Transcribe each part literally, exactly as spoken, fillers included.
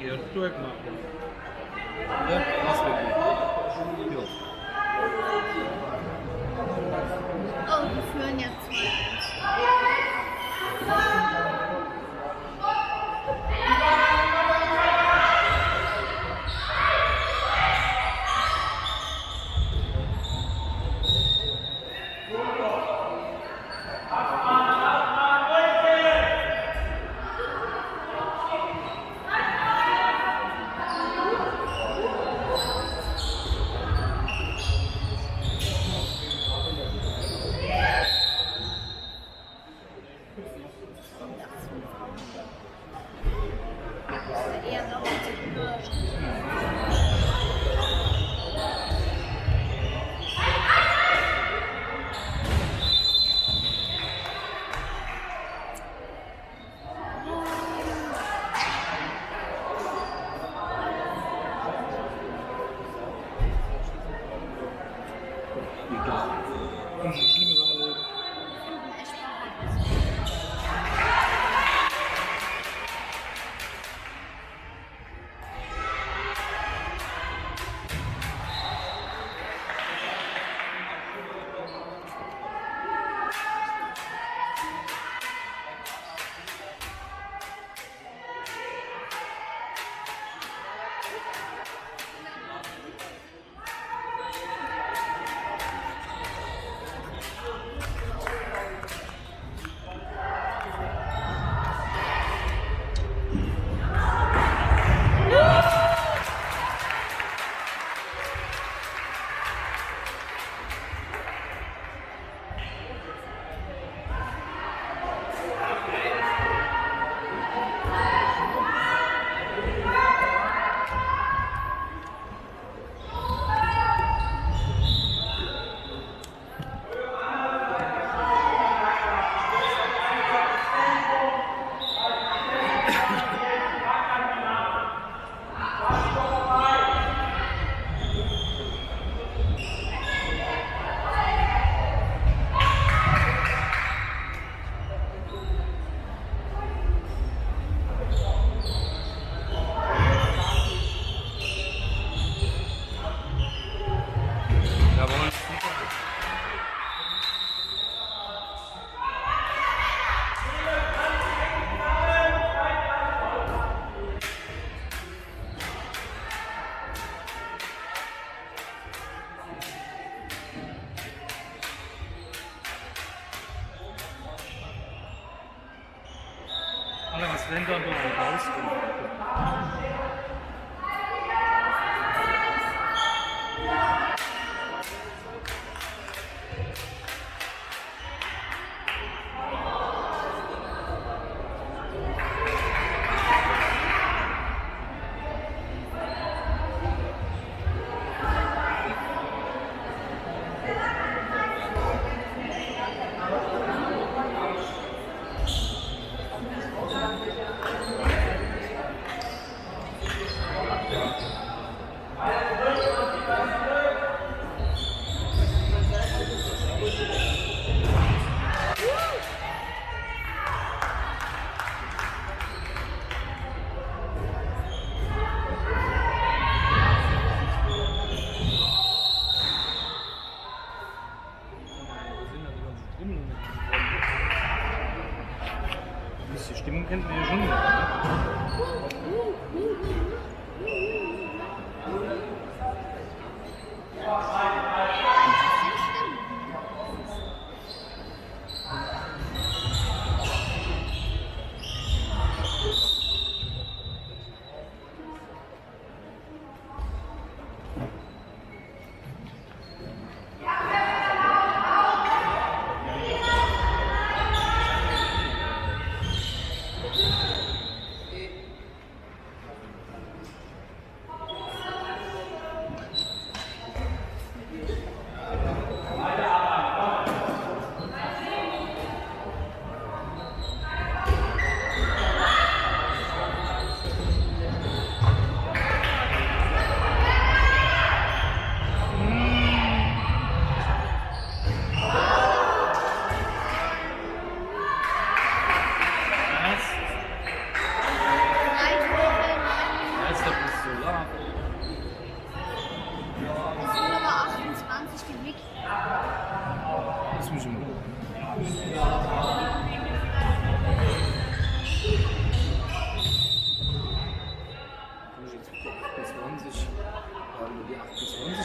hier durchmachen. Ja, das wird gut. Ja. Oh, wir führen jetzt zwei. Eher noch Was wenn dann noch rauskommt.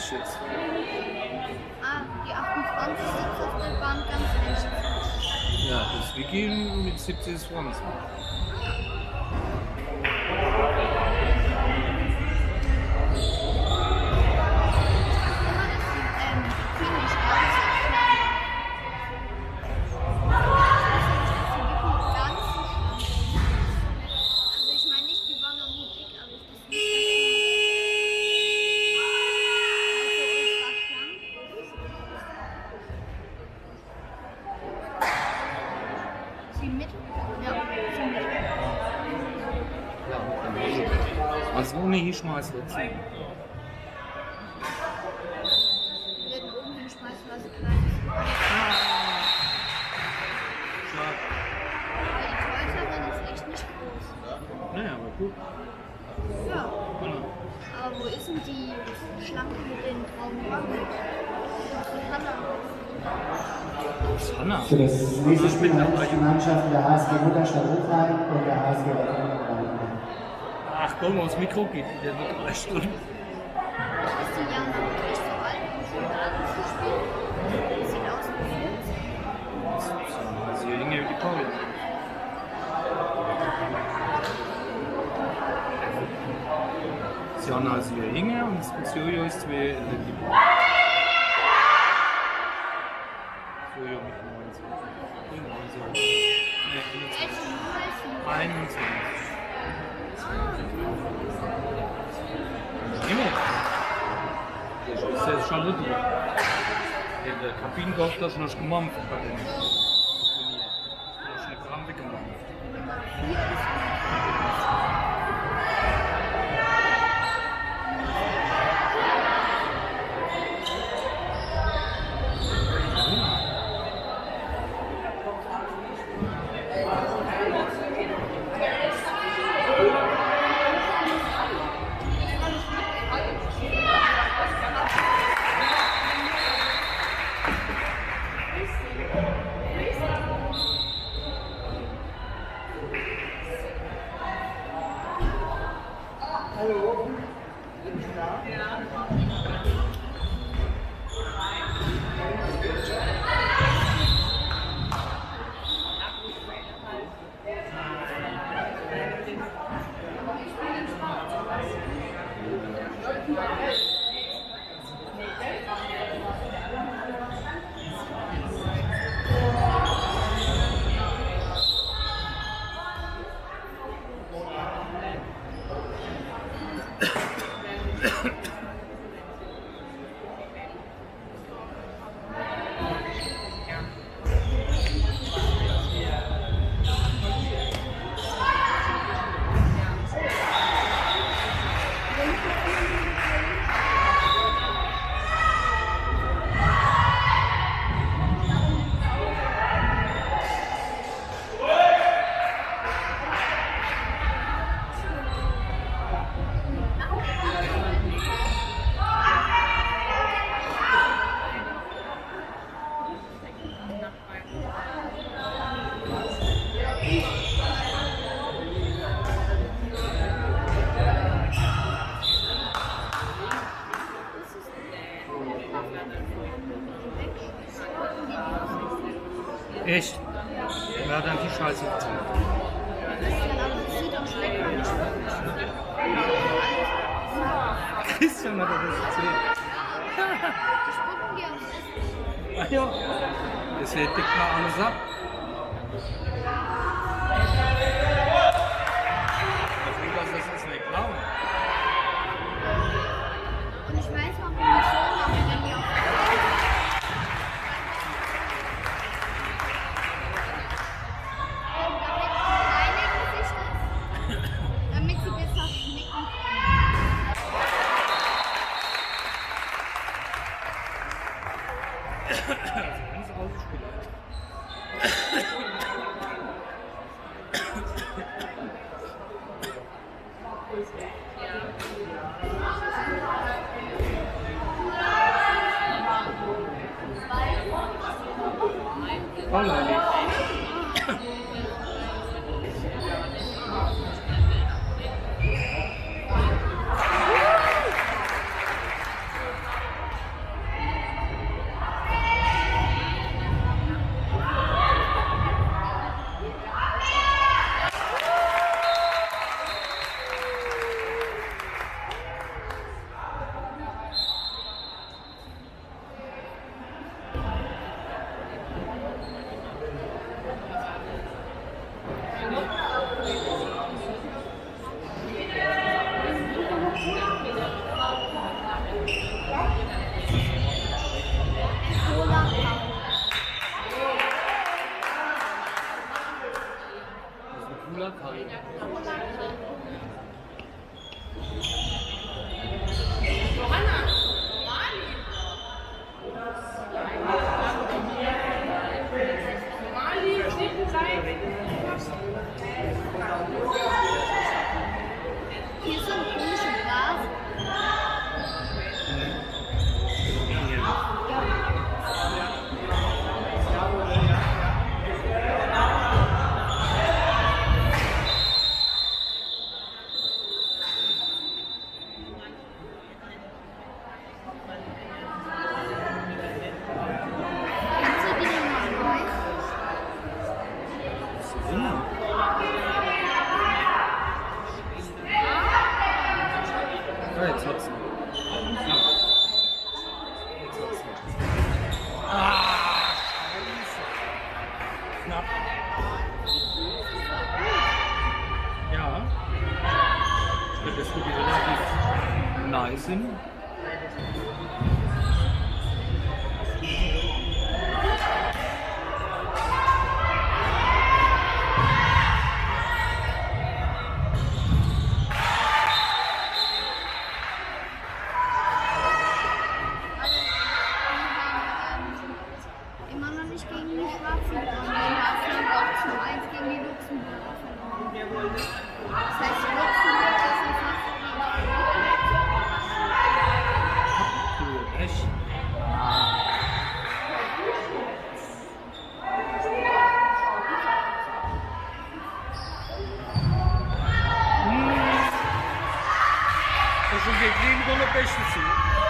achtundzwanzig jetzt. Ah, die achtundzwanzig sitzt auf der Bank ganz rechts. Ja, das Vicky mit siebzig zwanzig. Also ohne hinschmeißen dazu. Wir werden oben hinschmeißen, weil sie klein ist. Schade. Aber die Täuscherin ist echt nicht groß. Naja, aber gut. Ja. Genau. Aber wo ist denn die Schlanke mit den braunen Wangen? Hanna. Für das nächste Spiel haben die Mannschaften der H S G Mutterstadt Hocheim und der H S G Waldbrunn. Ach komm, aufs Mikro geht wieder nur drei Stunden. Ist die Jana wirklich so alt, um schon Daten zu spielen? Das sieht aus wie vierzig. Also hier liegen ja die Paul. Jana ist hier Inge und das Jojo ist zwei Lilly. Jojo mit neunundzwanzig. einundzwanzig. Immer. Das ist jetzt schon nicht. Der Kabinenkoch hat das noch gemacht bei dem Turnier. Das ist eine Krampe gemacht. Echt? Wer hat dann die Scheiße gezahlt? Christian hat das erzählt. Ah ja, das deckt mal alles ab. Ich will das jetzt nicht glauben. Und ich weiß auch nicht so, aber wenn die auf damit sie besser schmecken. Ganz ausgespielt. Hallo, Das wird relativ nice sind. Immer noch nicht gegen die Schwarzen gewonnen. Wir haben auch zum eins gegen die Luxemburger verloren. Das heißt, Luxemburg ist ein Cool, echt? Das sind wir gegen so eine Bäche zu.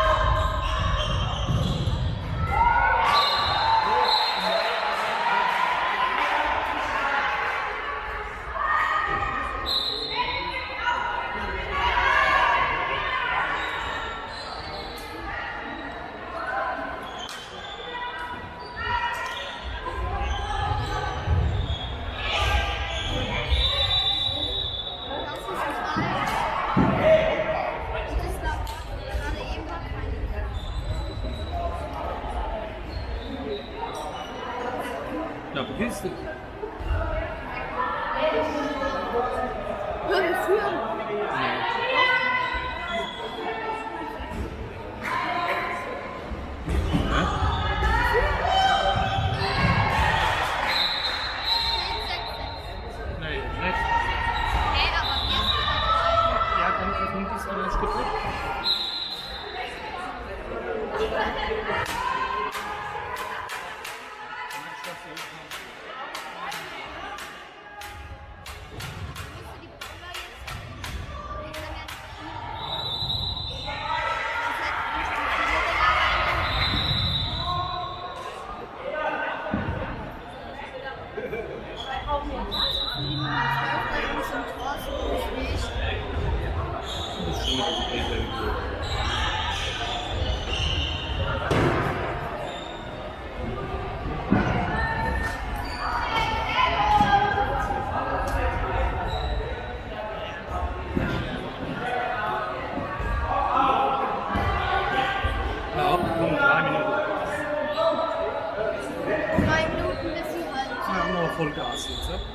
Na, vergiss du. Ja, wir führen. Nee, nicht. Hey, aber wir sind Ja, dann versucht es alles kaputt. Ja, komm, drei Minuten. drei Minuten, bis sie halt. Ja, noch voll Gas jetzt. Ja?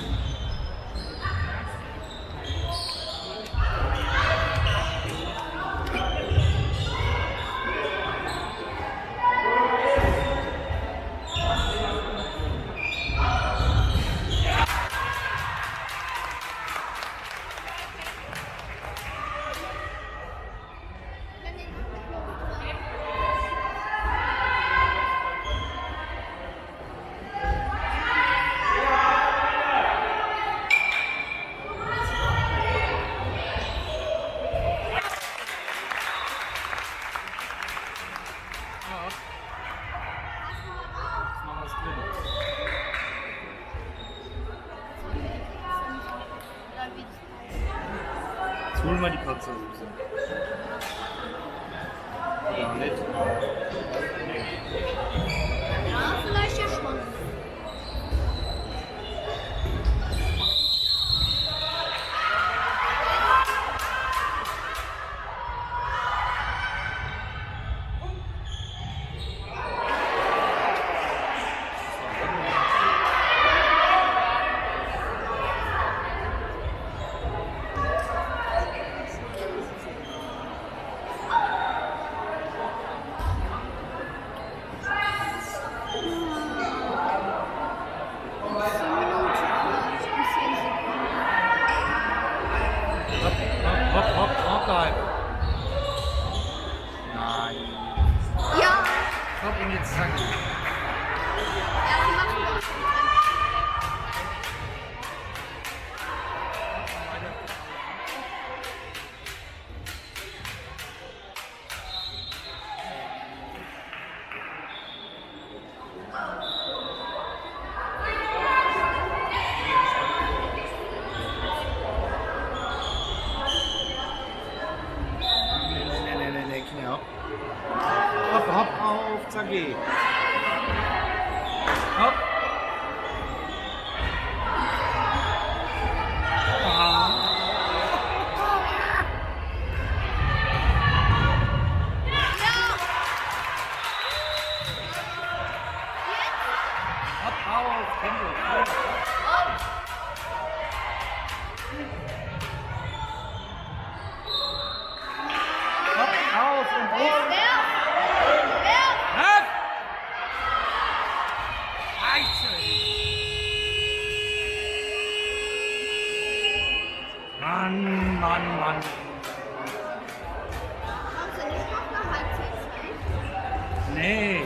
Jetzt holen wir die Katze. Ja, nicht. Ja, vielleicht ja schon. Hopp, hopp, hopp, bleiben. Nein. Ja, Hopp, und jetzt zack. ja, sie macht noch. Nee, nee, nee, nee, Knie ab. Hopp, hopp, auf, zack, geh. Hopp. Ah. Auf, Tempo, auf. Hopp, auf und hoch. Hopp! Scheiße! Mann, Mann, Mann. Kommst du nicht noch eine Halbzeit? Nee.